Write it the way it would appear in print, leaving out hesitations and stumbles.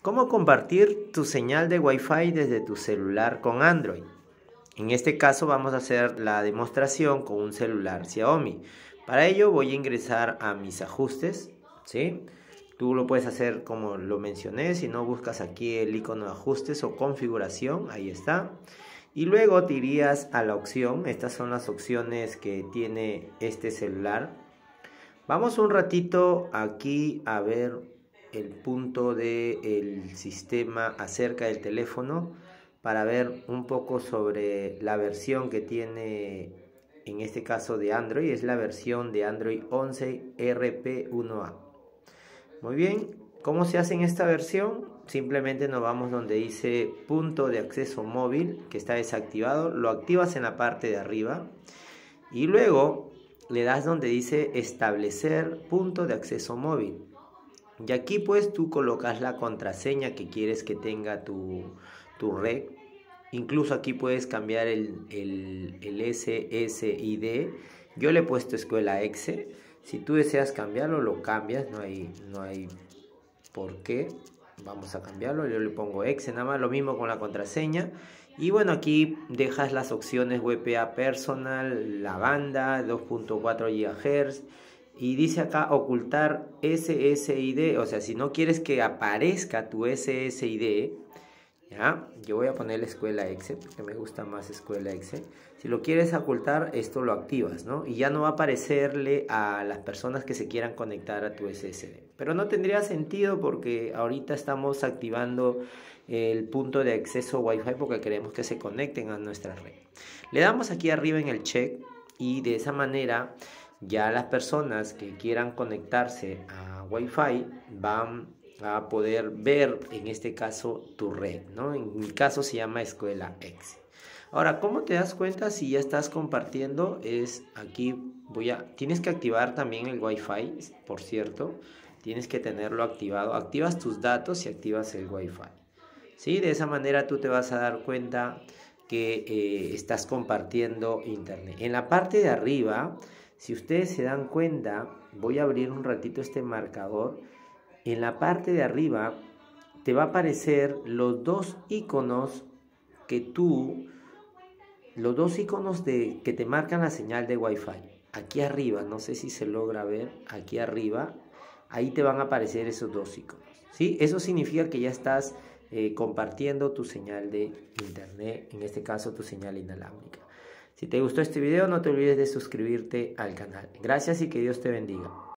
¿Cómo compartir tu señal de Wi-Fi desde tu celular con Android? En este caso vamos a hacer la demostración con un celular Xiaomi. Para ello voy a ingresar a mis ajustes, ¿sí? Tú lo puedes hacer como lo mencioné, si no buscas aquí el icono de ajustes o configuración, ahí está. Y luego te irías a la opción, estas son las opciones que tiene este celular. Vamos un ratito aquí a ver el punto del sistema acerca del teléfono para ver un poco sobre la versión que tiene en este caso de Android. Es la versión de Android 11 RP1A. Muy bien, ¿cómo se hace en esta versión? Simplemente nos vamos donde dice punto de acceso móvil, que está desactivado, lo activas en la parte de arriba y luego le das donde dice establecer punto de acceso móvil. Y aquí pues tú colocas la contraseña que quieres que tenga tu red. Incluso aquí puedes cambiar el SSID. Yo le he puesto escuela EXE. Si tú deseas cambiarlo, lo cambias. No hay por qué. Vamos a cambiarlo. Yo le pongo EXE nada más. Lo mismo con la contraseña. Y bueno, aquí dejas las opciones WPA Personal, la banda, 2.4 GHz. Y dice acá ocultar SSID, o sea, si no quieres que aparezca tu SSID, ¿ya? Yo voy a poner la escuela EXE porque me gusta más escuela EXE. Si lo quieres ocultar, esto lo activas, ¿no? Y ya no va a aparecerle a las personas que se quieran conectar a tu SSD. Pero no tendría sentido porque ahorita estamos activando el punto de acceso Wi-Fi porque queremos que se conecten a nuestra red. Le damos aquí arriba en el check y de esa manera ya las personas que quieran conectarse a Wi-Fi van a poder ver en este caso tu red, ¿no? En mi caso se llama escuela EXE. Ahora, ¿cómo te das cuenta si ya estás compartiendo? Es aquí tienes que activar también el Wi-Fi, por cierto, tienes que tenerlo activado. Activas tus datos y activas el Wi-Fi, ¿sí? De esa manera tú te vas a dar cuenta que estás compartiendo internet. En la parte de arriba, si ustedes se dan cuenta, voy a abrir un ratito este marcador. En la parte de arriba te va a aparecer los dos iconos que te marcan la señal de Wi-Fi. Aquí arriba, no sé si se logra ver, aquí arriba, ahí te van a aparecer esos dos iconos, ¿sí? Eso significa que ya estás compartiendo tu señal de internet, en este caso tu señal inalámbrica. Si te gustó este video, no te olvides de suscribirte al canal. Gracias y que Dios te bendiga.